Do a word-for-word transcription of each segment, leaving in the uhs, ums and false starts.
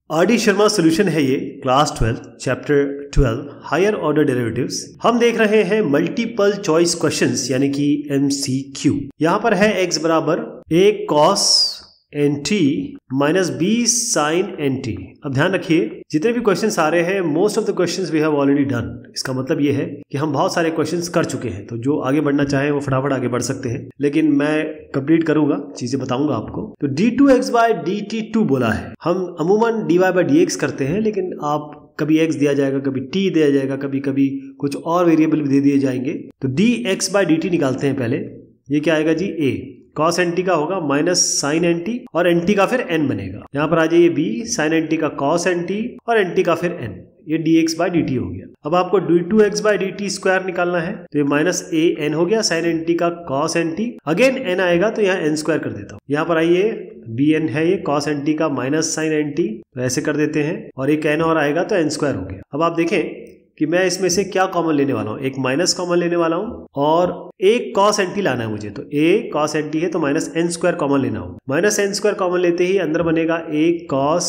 R D Sharma solution है ये, class twelve chapter twelve higher order derivatives. हम देख रहे हैं मल्टीपल चॉइस क्वेश्चंस यानी कि एम सी क्यू। यहां पर है x बराबर a cos N T minus B sine N T. अब ध्यान रखिए जितने भी क्वेश्चंस आ रहे हैं most of the questions we have already done. इसका मतलब ये है कि हम बहुत सारे क्वेश्चंस कर चुके हैं, तो जो आगे बढ़ना चाहे वो फटाफट आगे बढ़ सकते हैं, लेकिन मैं कंप्लीट करूंगा, चीजें बताऊंगा आपको। तो D two X by D T two बोला है। हम अमूमन D Y by D X करते हैं, लेकिन आप कभी x दिया जाएगा, कभी t दिया जाएगा, कभी कभी कुछ और वेरिएबल भी दे दिए जाएंगे। तो D x by D T निकालते हैं पहले। ये क्या आएगा जी, a cos एन टी का होगा माइनस साइन एन टी और एन टी का फिर n बनेगा। यहां पर आ जाइए b साइन एन टी का cos एन टी और एन टी का फिर n। ये dx बाई डी टी हो गया। अब आपको D two X by D T square निकालना है, तो ये माइनस ए एन हो गया साइन एन टी का cos N T. Again n आएगा तो यहाँ n स्क्वायर कर देता हूँ। यहाँ पर आइए bn है ये cos एन टी का माइनस साइन एन टी, तो ऐसे कर देते हैं और एक n और आएगा तो n स्क्वायर हो गया। अब आप देखें कि मैं इसमें से क्या कॉमन लेने वाला हूँ, एक माइनस कॉमन लेने वाला हूँ और एक cos एन टी लाना है मुझे। तो a cos एन टी है तो माइनस एन स्क्वायर कॉमन लेना हो। माइनस एन स्क्वायर कॉमन लेते ही अंदर बनेगा a cos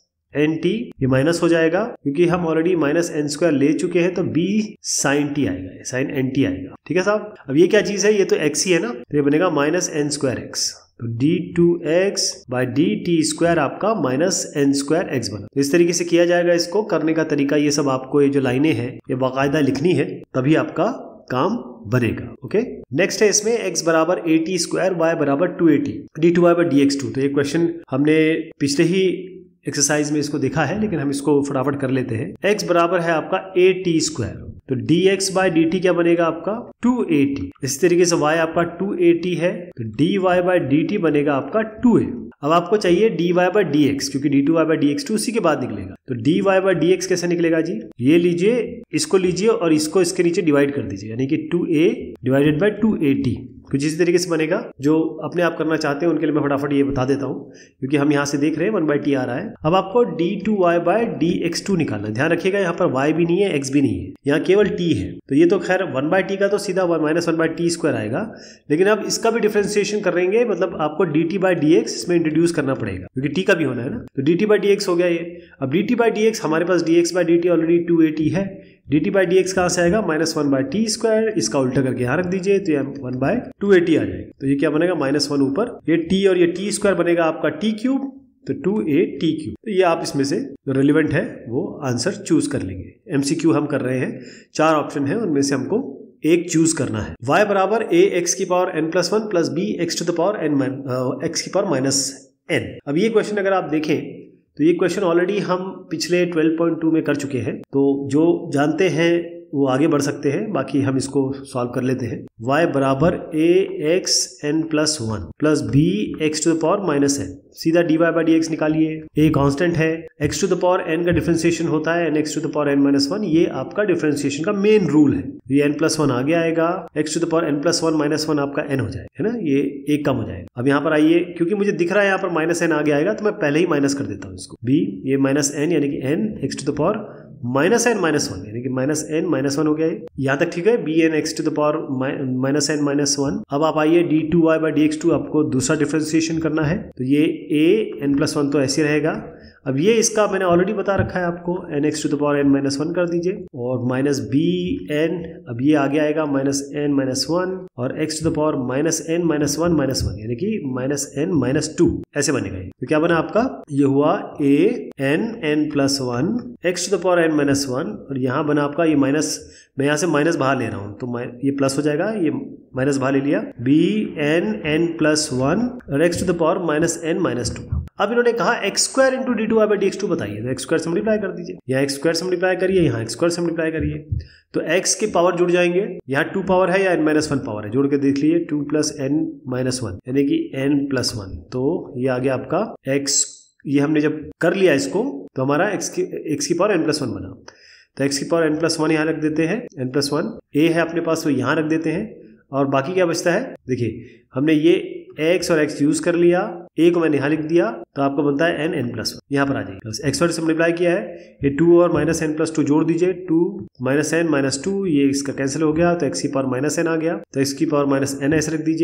एन टी, ये माइनस हो जाएगा क्योंकि हम ऑलरेडी माइनस एन स्क्वायर ले चुके हैं, तो b साइन टी आएगा, साइन एन टी आएगा। ठीक है साहब। अब ये क्या चीज है, ये तो x ही है ना, तो ये बनेगा माइनस एन स्क्वायर एक्स। तो D two X by D T square आपका माइनस एन स्क्वायर एक्स बना। तो इस तरीके से किया जाएगा। इसको करने का तरीका ये सब आपको, ये जो लाइनें हैं ये बाकायदा लिखनी है, तभी आपका काम बनेगा। ओके, नेक्स्ट है इसमें x बराबर ए टी स्क्वायर, वाई बराबर two A T, D two Y by D x two. तो ये क्वेश्चन हमने पिछले ही एक्सरसाइज में इसको देखा है, लेकिन हम इसको फटाफट कर लेते हैं। x बराबर है आपका ए टी स्क्वायर, तो dx बाई डी टी क्या बनेगा आपका टू ए टी। इस तरीके से y आपका टू ए टी है, तो dy बाई डी टी बनेगा आपका टू ए। अब आपको चाहिए dy बाई dx, क्योंकि D two Y by D x two उसी के बाद निकलेगा। तो dy बाई dx कैसे निकलेगा जी, ये लीजिए, इसको लीजिए और इसको इसके नीचे डिवाइड कर दीजिए, यानी कि two A divided by two A T. कुछ इसी तरीके से बनेगा। जो अपने आप करना चाहते हैं उनके लिए मैं फटाफट ये बता देता हूँ, क्योंकि हम यहाँ से देख रहे हैं वन बाई टी आ रहा है। अब आपको D two Y by D x two निकालना है। ध्यान रखिएगा यहाँ पर y भी नहीं है, x भी नहीं है, यहाँ केवल t है। तो ये तो खैर वन बाई टी का तो सीधा minus one by T square आएगा, लेकिन अब इसका भी डिफरेंशिएशन करेंगे, मतलब आपको D T by D X इसमें इंट्रोड्यूस करना पड़ेगा, क्योंकि t का भी होना है ना। तो D T by D X हो गया ये। अब D T by D X, हमारे पास D x by D T already two A T है। D T by D X कहाँ से आएगा, minus one by T square, इसका उल्टा करके यहाँ रख दीजिए, तो ये one by two A T आ जाएगा। तो ये क्या बनेगा, माइनस वन ऊपर, ये t और ये t स्क्वायर बनेगा आपका t क्यूब, तो टू ए टी क्यूब। तो ये आप इसमें से जो रिलेवेंट है वो आंसर चूज कर लेंगे। एमसीक्यू हम कर रहे हैं, चार ऑप्शन है, उनमें से हमको एक चूज करना है। y बराबर ए एक्स की power N plus one plus B X to the power N X की पावर माइनस एन। अब ये क्वेश्चन अगर आप देखें तो ये क्वेश्चन ऑलरेडी हम पिछले ट्वेल्व पॉइंट टू में कर चुके हैं, तो जो जानते हैं वो आगे बढ़ सकते हैं, बाकी हम इसको सॉल्व कर लेते हैं। y बराबर A X N plus one plus B X to the power minus N. सीधा D Y by D X निकालिए। a कांस्टेंट है, x to the power n का डिफरेंशिएशन होता है n x to the power n minus one. ये आपका differentiation का main rule है। ये n प्लस वन आगे आएगा, x to the power n plus one minus one आपका n हो जाएगा, है ना, ये एक कम हो जाएगा। अब यहाँ पर आइए, क्योंकि मुझे दिख रहा है यहाँ पर माइनस एन आगे आएगा, तो मैं पहले ही माइनस कर देता हूँ इसको। b ये माइनस एन यानी कि n x to the power minus n minus one, यानी कि माइनस एन माइनस वन हो गया है। यहाँ तक ठीक है, b n x to the power minus n minus one. अब आप आइए d two Y by D x two, आपको दूसरा डिफरेंशिएशन करना है, तो ये ए एन प्लस वन तो ऐसे रहेगा। अब ये इसका मैंने ऑलरेडी बता रखा है आपको, n x to the power n minus one कर दीजिए और माइनस बी एन, अब ये आगे आएगा माइनस एन माइनस वन और x to the power minus n minus one minus one, यानी कि माइनस एन माइनस टू, ऐसे बनेगा। तो क्या बना आपका, ये हुआ a n n plus one x to the power n minus one, और यहाँ बना आपका ये माइनस, मैं यहाँ से माइनस बाहर ले रहा हूँ तो ये प्लस हो जाएगा, ये माइनस बाहर ले लिया, b n n plus one और x to the power minus n minus two. अब इन्होंने कहा x square into d two Y by D x two बताइए, तो एक्स स्क्वायर से मल्टीप्लाई कर दीजिए, यहाँ एक्स स्क्वायर से मल्टीप्लाई करिए, यहाँ एक्स स्क्वायर से मल्टीप्लाई करिए, तो x के पावर जुड़ जाएंगे। यहाँ टू पावर है या n माइनस वन पावर है, जोड़ के देख लीजिए, two plus n minus one यानी कि n प्लस वन। तो ये आ गया आपका x, ये हमने जब कर लिया इसको तो हमारा x की x की पावर n प्लस वन बना। तो x की पावर n प्लस वन यहाँ रख देते हैं, n प्लस वन a है अपने पास, तो यहाँ रख देते हैं, और बाकी क्या बचता है, देखिए हमने ये x और x यूज कर लिया, a को मैंने यहाँ लिख दिया, तो आपको बनता है n n प्लस वन, यहाँ पर आ जाएगा। प्लस एक्स से मल्टीप्लाई किया है, ये टू और माइनस एन प्लस टू जोड़ दीजिए, two minus n minus two, ये इसका कैंसिल हो गया, तो x की पावर माइनस एन आ गया, तो x की पावर माइनस एन ऐसे रख दीजिए,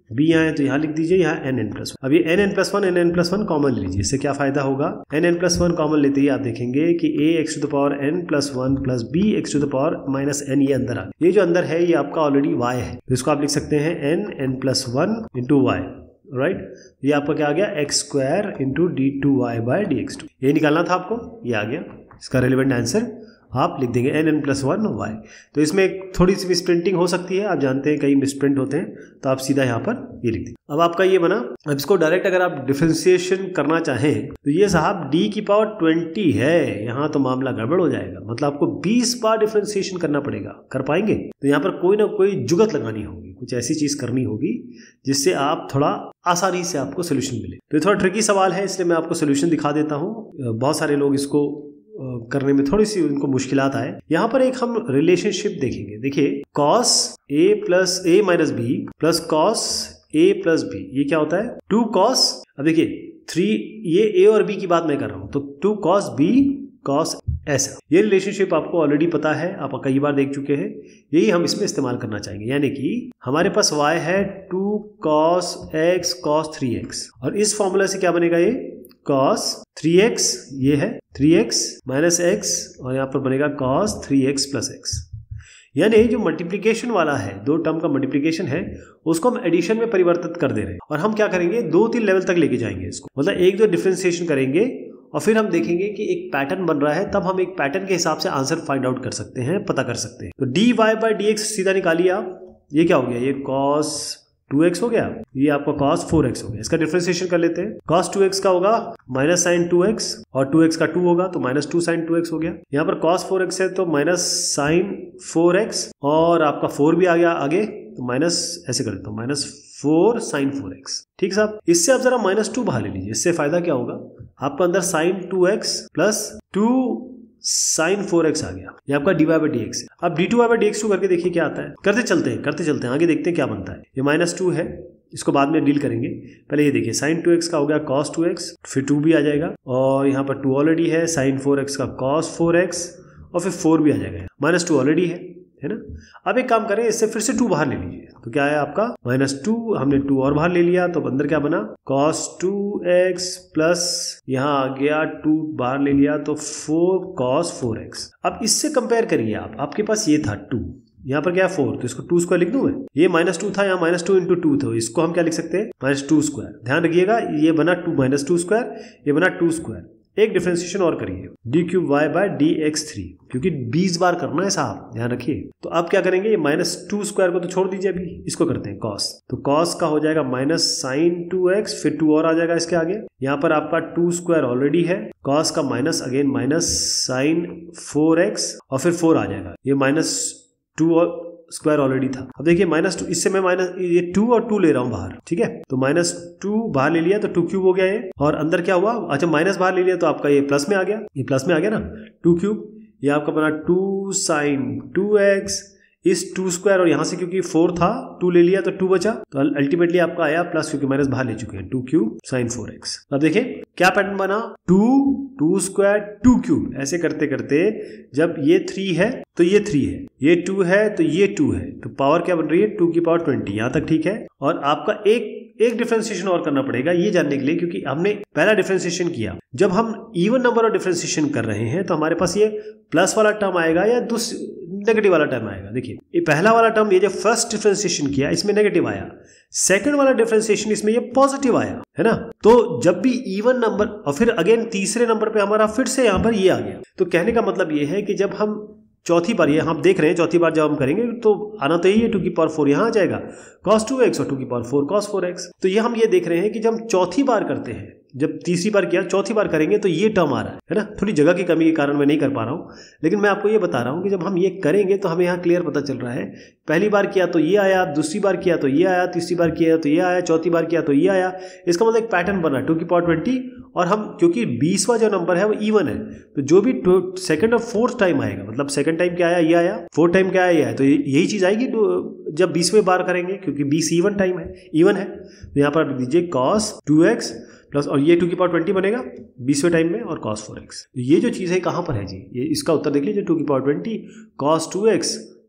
b यहाँ है तो यहाँ लिख दीजिए, यहाँ एन एन प्लस वन। अब ये n n plus one n n plus one common लीजिए, इससे क्या फायदा होगा, n n plus one common लेते ही आप देखेंगे कि a x to the power n plus one plus b x to the power minus n, ये अंदर आ, ये जो अंदर है ये आपका ऑलरेडी y है, तो इसको आप लिख सकते हैं n n plus one into y, right. ये आपका क्या आ गया, x square into d two Y by D x two, ये निकालना था आपको, ये आ गया। इसका रेलिवेंट आंसर आप लिख देंगे n n plus one y. तो इसमें थोड़ी सी मिसप्रिंटिंग हो सकती है, आप जानते हैं कई मिसप्रिंट होते हैं, तो आप सीधा यहाँ पर ये लिख देंगे। अब आपका ये बना। अब इसको डायरेक्ट अगर आप डिफरेंशिएशन करना चाहें तो ये साहब d की पावर ट्वेंटी है, यहाँ तो मामला गड़बड़ हो जाएगा, मतलब आपको बीस बार डिफरेंशिएशन करना पड़ेगा। कर पाएंगे? तो यहाँ पर कोई ना कोई जुगत लगानी होगी, कुछ ऐसी चीज करनी होगी जिससे आप थोड़ा आसानी से आपको सोल्यूशन मिले। तो ये थोड़ा ट्रिकी सवाल है, इसलिए मैं आपको सोल्यूशन दिखा देता हूँ। बहुत सारे लोग इसको करने में थोड़ी सी उनको मुश्किलात आए। यहाँ पर एक हम रिलेशनशिप देखेंगे। देखिए cos a plus a minus b plus cos a plus b, ये क्या होता है, टू कॉस। अब देखिए थ्री, ये a और b की बात मैं कर रहा हूँ, तो टू कॉस b कॉस ऐसा, ये रिलेशनशिप आपको ऑलरेडी पता है, आप कई बार देख चुके हैं, यही हम इसमें इस्तेमाल करना चाहेंगे। यानी कि हमारे पास y है two cos x cos three x, और इस फॉर्मूला से क्या बनेगा, ये cos थ्री एक्स, ये है थ्री एक्स माइनस एक्स, और यहाँ पर बनेगा cos three x plus x. यानी जो मल्टीप्लिकेशन वाला है, दो टर्म का मल्टीप्लिकेशन है, उसको हम एडिशन में परिवर्तित कर दे रहे हैं, और हम क्या करेंगे, दो तीन लेवल तक लेके जाएंगे इसको, मतलब एक दो डिफरेंशिएशन करेंगे और फिर हम देखेंगे कि एक पैटर्न बन रहा है, तब हम एक पैटर्न के हिसाब से आंसर फाइंड आउट कर सकते हैं, पता कर सकते हैं। तो d Y by D x सीधा निकालिए आप, ये क्या हो गया, ये cos टू एक्स हो गया, ये आपका cos फोर एक्स हो गया। इसका डिफरेंशिएशन कर लेते हैं। cos टू एक्स का होगा माइनस साइन टू एक्स, और टू एक्स का टू होगा तो minus two sine two x हो गया। यहाँ पर cos फोर एक्स है तो माइनस साइन फोर एक्स, और आपका फोर भी आ गया आगे, तो माइनस ऐसे कर देता हूँ, minus four sine four x. ठीक साहब, इससे आप जरा माइनस टू बाहर ले लीजिए, इससे फायदा क्या होगा, आपका अंदर sine two x plus two sine four x आ गया, ये आपका d Y by D x है। अब d two Y by D x two करके देखिए क्या आता है, करते चलते हैं करते चलते हैं आगे देखते हैं क्या बनता है। ये माइनस टू है, इसको बाद में डील करेंगे, पहले ये देखिए साइन टू एक्स का हो गया cos टू एक्स, फिर टू भी आ जाएगा, और यहाँ पर टू ऑलरेडी है, साइन फोर एक्स का cos फोर एक्स, और फिर फोर भी आ जाएगा, माइनस टू ऑलरेडी है है ना। अब एक काम करें, इससे फिर से टू बाहर ले लीजिए, तो क्या है आपका माइनस टू, हमने टू और बाहर ले लिया, तो अंदर क्या बना, cos टू एक्स प्लस यहाँ आ गया टू बाहर ले लिया, तो फोर cos फोर एक्स। अब इससे कंपेयर करिए आप, आपके पास ये था टू, यहाँ पर क्या है फोर, तो इसको टू स्क्वायर लिख दूं मैं, ये माइनस टू था, यहाँ माइनस टू इंटू टू था, इसको हम क्या लिख सकते हैं, माइनस टू स्क्वायर। ध्यान रखिएगा, ये बना टू माइनस टू स्क्वायर, ये बना टू स्क्वायर। एक डिफरेंशिएशन और करिए, d cube y by d x three, क्योंकि बीस बार करना है साहब, ध्यान रखिए। तो अब क्या करेंगे, ये माइनस टू स्क्वायर को तो छोड़ दीजिए, अभी इसको करते हैं cos, तो cos का हो जाएगा माइनस साइन टू एक्स, फिर टू और आ जाएगा इसके आगे, यहाँ पर आपका टू स्क्वायर ऑलरेडी है, cos का minus again minus sine four x, और फिर फोर आ जाएगा, ये माइनस टू और स्क्वायर ऑलरेडी था। अब देखिए माइनस टू, इससे मैं माइनस ये टू और टू ले रहा हूं बाहर, ठीक है, तो माइनस टू बाहर ले लिया तो टू क्यूब हो गया ये, और अंदर क्या हुआ, अच्छा माइनस बाहर ले लिया तो आपका ये प्लस में आ गया, ये प्लस में आ गया ना, टू क्यूब, ये आपका बना टू साइन टू एक्स, इस टू स्क्वायर, और यहाँ से क्योंकि फोर था टू ले लिया तो टू बचा, तो अल्टीमेटली आपका आया प्लस, क्योंकि माइनस बाहर ले चुके हैं, two cube sine four x. अब देखिए क्या पैटर्न बना, two two square two cube, ऐसे करते करते जब ये थ्री है तो ये थ्री है, ये टू है तो ये टू है, तो पावर क्या बन रही है, टू की पावर ट्वेंटी, यहाँ तक ठीक है। और आपका एक एक डिफरेंशिएशन और करना पड़ेगा ये जानने के लिए, क्योंकि हमने पहला डिफरेंशिएशन किया, जब हम इवन नंबर और डिफरेंशिएशन कर रहे हैं तो हमारे पास ये प्लस वाला टर्म आएगा या दूसरा नेगेटिव वाला टर्म आएगा। देखिए ये पहला वाला टर्म, ये जो फर्स्ट डिफरेंशिएशन किया इसमें नेगेटिव आया, सेकंड वाला डिफरेंशिएशन इसमें ये पॉजिटिव आया, है ना। तो जब भी इवन नंबर, और फिर अगेन तीसरे नंबर पे हमारा फिर से यहाँ पर ये आ गया, तो कहने का मतलब ये है कि जब हम चौथी बार, ये हम देख रहे हैं चौथी बार जब हम करेंगे तो आना तो यही है, टू की पावर फोर यहाँ आ जाएगा, cos टू एक्स और टू की power four cos four x. तो ये हम ये देख रहे हैं कि जब हम चौथी बार करते हैं, जब तीसरी बार किया चौथी बार करेंगे तो ये टर्म आ रहा है, है ना। थोड़ी जगह की कमी के कारण मैं नहीं कर पा रहा हूँ, लेकिन मैं आपको ये बता रहा हूँ कि जब हम ये करेंगे तो हमें यहाँ क्लियर पता चल रहा है, पहली बार किया तो ये आया, दूसरी बार किया तो ये आया, तीसरी बार किया तो ये आया, चौथी बार किया तो ये आया। इसका मतलब एक पैटर्न बना, टू की पावर ट्वेंटी, और हम क्योंकि बीसवां जो नंबर है वो इवन है, तो जो भी सेकंड और फोर्थ टाइम आएगा, मतलब सेकंड टाइम क्या आया ये आया, फोर्थ टाइम क्या आया ये आया, तो यही चीज आएगी जब बीसवें बार करेंगे, क्योंकि बीस इवन टाइम है, इवन है। तो यहाँ पर दीजिए cos टू एक्स प्लस, और ये टू की पावर ट्वेंटी बनेगा बीसवें टाइम में, और cos फोर एक्स। ये जो चीज़ है कहाँ पर है जी, ये इसका उत्तर देख लीजिए, टू की power twenty cos two x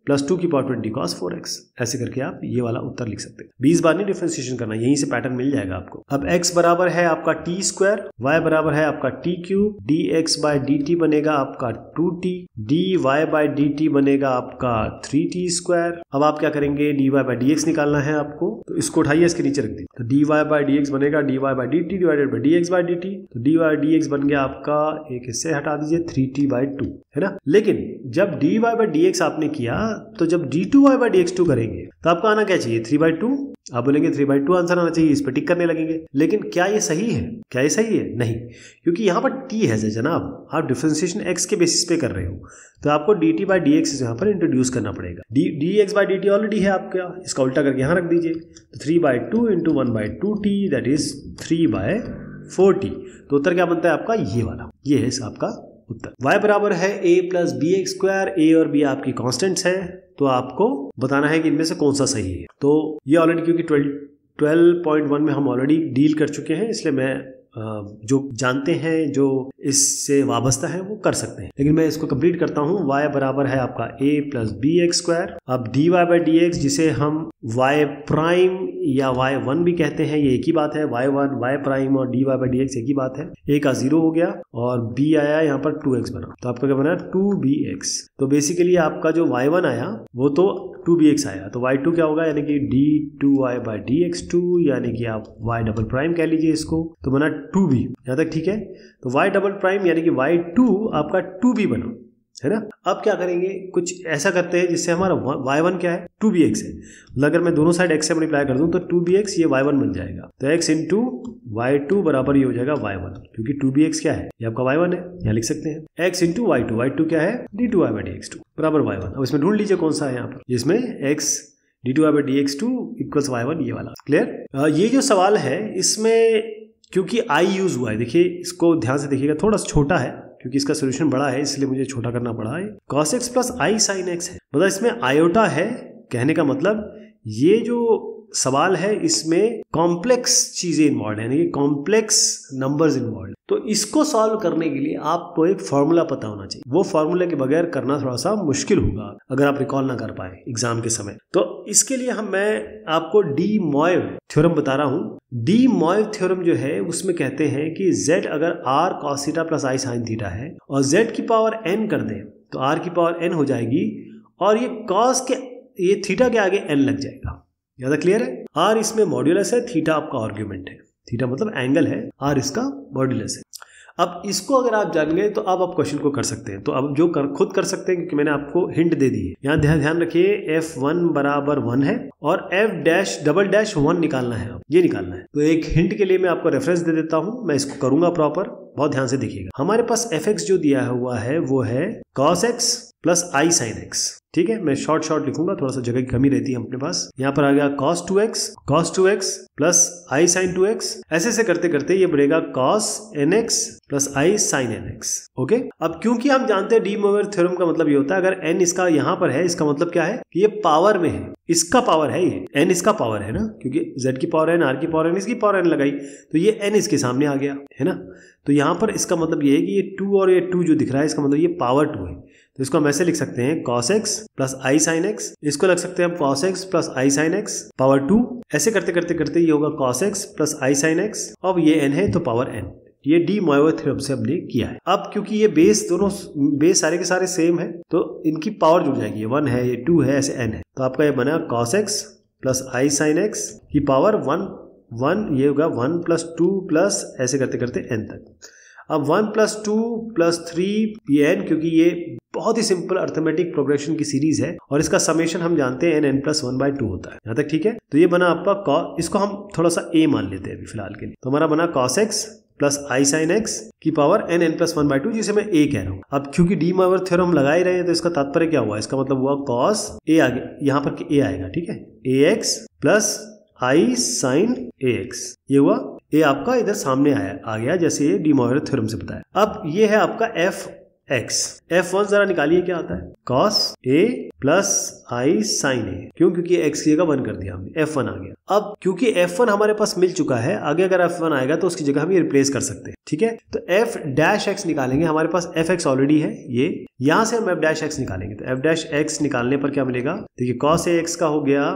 plus two की power twenty cos four x. ऐसे करके आप ये वाला उत्तर लिख सकते हैं। बीस बार नहीं डिफरेंशिएशन करना, यहीं से पैटर्न मिल जाएगा आपको। अब x बराबर है आपका टी स्क्वायर, y बराबर है आपका t cube, d x by D t बनेगा आपका two t, d y by D t बनेगा आपका थ्री टी स्क्वायर। अब आप क्या करेंगे, d y by d x निकालना है आपको, तो इसको उठाइए, इसके नीचे रख दी, तो d y by d x बनेगा d y by D t divided by d x by D t. तो डी वाई डी एक्स बन गया आपका, एक हिस्से हटा दीजिए, थ्री टी बाय टू, है ना। लेकिन जब d y by d x आपने किया, तो जब d two y by d x two करेंगे तो आपको आना क्या चाहिए, थ्री बाई टू। आप बोलेंगे थ्री बाई टू आंसर आना चाहिए, इस पर टिक करने लगेंगे। लेकिन क्या ये सही है, क्या ये सही है? नहीं, क्योंकि यहाँ पर टी है जनाब, आप डिफरेंशिएशन एक्स के बेसिस पे कर रहे हो, तो आपको D T by D x यहाँ पर इंट्रोड्यूस करना पड़ेगा। D d x by D T already है आपका, इसका उल्टा करके यहाँ रख दीजिए, तो three by two into one by two t that is three by four t. तो उत्तर क्या बनता है आपका, ये वाला, ये है आपका उत्तर। y बराबर है a plus B x square, a और b आपकी कॉन्स्टेंट्स हैं, तो आपको बताना है कि इनमें से कौन सा सही है। तो ये ऑलरेडी क्योंकि ट्वेल्व पॉइंट वन में हम ऑलरेडी डील कर चुके हैं, इसलिए मैं जो जानते हैं, जो इससे वाबस्ता है, वो कर सकते हैं। लेकिन मैं इसको कंप्लीट करता हूँ। y बराबर है आपका a plus B x square. अब d Y by D x, जिसे हम y प्राइम या वाई वन भी कहते हैं, ये एक ही बात है। वाई वन, वाई प्राइम और d Y by D x एक ही बात है। a का जीरो हो गया और b आया यहाँ पर टू एक्स बना, तो आपका क्या बना, टू बी एक्स। तो बेसिकली आपका जो वाई वन आया वो तो टू बी एक्स आया, तो वाई टू क्या होगा, यानी कि d two Y by D x two, यानी कि आप y डबल प्राइम कह लीजिए इसको, तो बना टू बी। यहाँ तक ठीक है। तो y डबल प्राइम यानी कि वाई टू आपका टू बी बना, है ना। अब क्या करेंगे, कुछ ऐसा करते हैं जिससे हमारा वाई वन क्या है, टू बी एक्स है। मतलब अगर मैं दोनों साइड x से मल्टीप्लाई कर दूं तो टू बी एक्स, ये वाई वन बन जाएगा। तो x इंटू वाई टू बराबर ये हो जाएगा वाई वन, क्योंकि टू बी एक्स क्या है, ये आपका वाई वन है, यहाँ लिख सकते हैं। x into y two, y two क्या है, d two Y by D x two बराबर वाई वन। अब इसमें ढूंढ लीजिए कौन सा है यहाँ पर, जिसमें x d two Y by D x two equals y one, ये वाला। क्लियर। ये जो सवाल है इसमें क्योंकि i यूज हुआ है, देखिए इसको ध्यान से देखिएगा, थोड़ा सा छोटा है क्योंकि इसका सोल्यूशन बड़ा है, इसलिए मुझे छोटा करना पड़ा है। cos x plus i sine x है, मतलब इसमें आयोटा है। कहने का मतलब ये जो सवाल है इसमें कॉम्प्लेक्स चीजें इन्वॉल्व है, यानी कि कॉम्प्लेक्स नंबर्स इन्वॉल्व। तो इसको सॉल्व करने के लिए आपको एक फॉर्मूला पता होना चाहिए। वो फॉर्मूला के बगैर करना थोड़ा सा मुश्किल होगा अगर आप रिकॉल ना कर पाए एग्जाम के समय। तो इसके लिए हम मैं आपको डी मॉयव थ्योरम बता रहा हूँ। डी मॉयव थ्योरम जो है उसमें कहते हैं कि z अगर r cos theta plus i sine theta है और z की पावर n कर दें तो r की पावर n हो जाएगी, और ये cos के ये थीटा के आगे n लग जाएगा। ज्यादा क्लियर है। r इसमें मॉड्यूलस है, थीटा आपका आर्ग्यूमेंट है, थीटा मतलब एंगल है, r इसका मॉड्यूलस है। अब इसको अगर आप जान गए तो अब आप क्वेश्चन को कर सकते हैं। तो अब जो कर, खुद कर सकते हैं क्योंकि मैंने आपको हिंट दे दी है। यहाँ ध्यान ध्यान रखिए, एफ वन बराबर वन है और f dash double dash one निकालना है, ये निकालना है। तो एक हिंट के लिए मैं आपको रेफरेंस दे देता हूँ, मैं इसको करूंगा प्रॉपर, बहुत ध्यान से देखिएगा। हमारे पास एफ एक्स जो दिया हुआ है वो है cos x plus i sine x. ठीक है, मैं शॉर्ट शॉर्ट लिखूंगा, थोड़ा सा जगह की कमी रहती है अपने पास। यहाँ पर आ गया cos two x, cos two x plus i sine two x. ऐसे ऐसे करते करते ये बनेगा cos nx plus i sine nx। Okay, अब क्योंकि हम जानते हैं डी मोइर थ्योरम का मतलब ये होता है अगर n इसका यहाँ पर है, इसका मतलब क्या है कि ये पावर में है, इसका पावर है, ये n इसका पावर है ना, क्योंकि z की पावर n, r की पावर n, इसकी पावर n लगाई तो ये n इसके सामने आ गया, है ना। तो यहाँ पर इसका मतलब ये है कि ये टू और ये टू जो दिख रहा है इसका मतलब ये पावर टू है। तो इसको हम ऐसे लिख सकते हैं cos x plus i sine x, इसको लग सकते हैं हम cos x plus i sine x power two. ऐसे करते करते करते ये होगा cos x plus i sine x, अब ये n है तो पावर n। ये डी मोइर थ्योरम से हमने किया है। अब क्योंकि ये बेस दोनों बेस सारे के सारे सेम है तो इनकी पावर जुड़ जाएगी, ये वन है, ये टू है, ऐसे n है। तो आपका ये बना cos x plus i sine x की पावर वन वन, ये होगा वन प्लस टू प्लस ऐसे करते करते n तक। अब one plus two plus three ये n, क्योंकि ये बहुत ही सिंपल अर्थमेटिक प्रोग्रेशन की सीरीज है और इसका समेशन हम जानते हैं n n plus one by two होता है। यहाँ तक ठीक है। तो ये बना आपका, इसको हम थोड़ा सा a मान लेते हैं अभी फिलहाल के लिए। तो हमारा बना cos x plus i sine x की power n n plus one by two, जिसे मैं a कह रहा हूँ। अब क्योंकि डी मोइर थ्योरम लगा ही रहे हैं तो इसका तात्पर्य क्या हुआ, इसका मतलब हुआ cos a आगे, यहाँ पर a आएगा, ठीक है, ax plus i sine ax, ये हुआ a आपका इधर सामने आया आ गया जैसे ये डी मोइर थ्योरम से बताया। अब ये है आपका f एक्स। एफ वन जरा निकालिए क्या आता है, cos a plus i sine a. क्यों, क्योंकि एक्स की जगह वन कर दिया हमने, एफ वन आ गया। अब क्योंकि एफ वन हमारे पास मिल चुका है, आगे अगर एफ वन आएगा तो उसकी जगह हम ये रिप्लेस कर सकते हैं, ठीक है। तो एफ डैश एक्स निकालेंगे, हमारे पास एफ एक्स ऑलरेडी है, ये यहां से हम एफ डैश एक्स निकालेंगे। तो एफ डैश एक्स निकालने पर क्या मिलेगा, देखिए कॉस ए एक्स का हो गया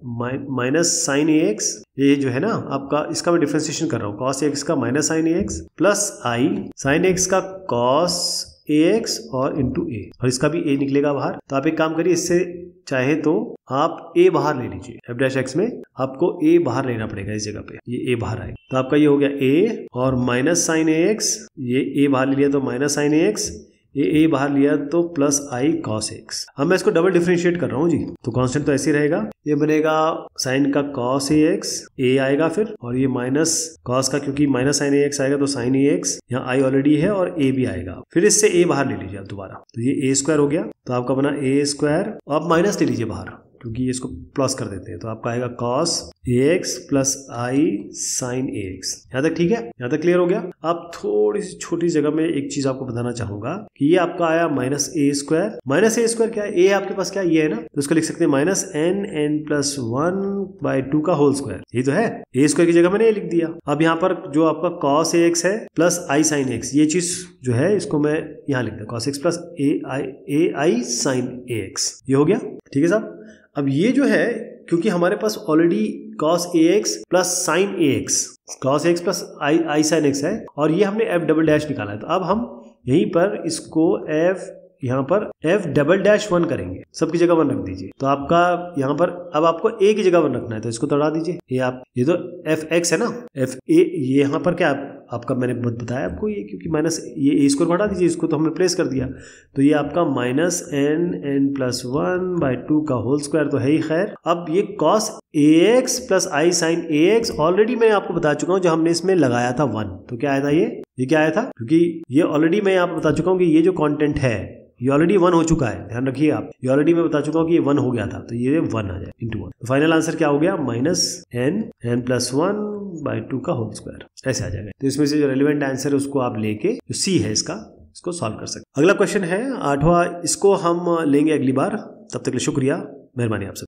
माइनस साइन ए एक्स, ये जो है ना आपका, इसका मैं डिफरेंशिएशन कर रहा हूँ, कॉस एक्स का minus sine a x plus i sine x का कॉस ए एक्स और इंटू ए, और इसका भी ए निकलेगा बाहर। तो आप एक काम करिए, इससे चाहे तो आप ए बाहर ले लीजिए, एफ डैश एक्स में आपको ए बाहर लेना पड़ेगा इस जगह पे, ये ए बाहर आए तो आपका ये हो गया ए और माइनस साइन ए एक्स, ये ए बाहर ले लिया तो माइनस साइन ए एक्स, ये ए बाहर लिया तो प्लस आई कॉस एक्स। अब मैं इसको डबल डिफरेंशिएट कर रहा हूँ जी, तो कांस्टेंट तो ऐसे ही रहेगा, ये बनेगा साइन का कॉस ए एक्स, ए आएगा फिर, और ये माइनस कॉस का, क्योंकि माइनस साइन ए एक्स आएगा तो साइन ए एक्स, यहाँ आई ऑलरेडी है और ए भी आएगा, फिर इससे ए बाहर ले लीजिए आप दोबारा, तो ये ए स्क्वायर हो गया, तो आपका बना ए स्क्वायर, आप माइनस ले लीजिए बाहर क्योंकि इसको प्लस कर देते हैं, तो आपका आएगा cos a x plus i sine a x. यहाँ तक ठीक है, यहाँ तक क्लियर हो गया। अब थोड़ी सी छोटी जगह में एक चीज आपको बताना चाहूंगा कि ये आपका आया minus a square, minus a square क्या है, ए आपके पास क्या ये है ना, तो इसको लिख सकते हैं minus n n plus one by two का होल स्क्वायर, ये तो है, ए स्क्वायर की जगह मैंने ये लिख दिया। अब यहाँ पर जो आपका कॉस ए एक्स है प्लस आई साइन एक्स, ये चीज जो है इसको मैं यहाँ लिख दिया, cos x plus a i a i sine a x, ये हो गया, ठीक है साहब। अब ये जो है, क्योंकि हमारे पास already cos a x plus sine a x, cos x plus i i sine x है, और ये हमने एफ डबल डैश निकाला है, तो अब हम यहीं पर इसको एफ, यहाँ पर एफ डबल डैश वन करेंगे, सबकी जगह वन रख दीजिए, तो आपका यहाँ पर अब आपको ए की जगह वन रखना है, तो इसको तोड़ा दीजिए, ये आप, ये तो एफ एक्स है ना, एफ ए, ये यहाँ पर क्या आपका मैंने बताया आपको, ये क्योंकि माइनस ये ए स्क्वायर हटा दीजिए, इसको तो हमने रिप्लेस कर दिया, तो ये आपका minus n n plus one by two का होल स्क्वायर तो है ही। खैर, अब ये cos a x plus i sine a x already मैं आपको बता चुका हूँ, जो हमने इसमें लगाया था वन, तो क्या आया था ये ये क्या आया था, क्योंकि ये ऑलरेडी मैं आपको बता चुका हूँ कि ये जो कॉन्टेंट है ये ऑलरेडी वन हो चुका है, ध्यान रखिए आप, ये ऑलरेडी मैं बता चुका हूँ कि ये वन हो गया था, तो ये वन आ जाए इंटू वन, तो फाइनल आंसर क्या हो गया, minus n n plus one by two का होल स्क्वायर, ऐसे आ जाएगा। तो इसमें से जो रेलिवेंट आंसर है उसको आप लेके, जो सी है इसका, इसको सॉल्व कर सकते। अगला क्वेश्चन है आठवां, इसको हम लेंगे अगली बार, तब तक के लिए शुक्रिया, मेहरबानी आप सब।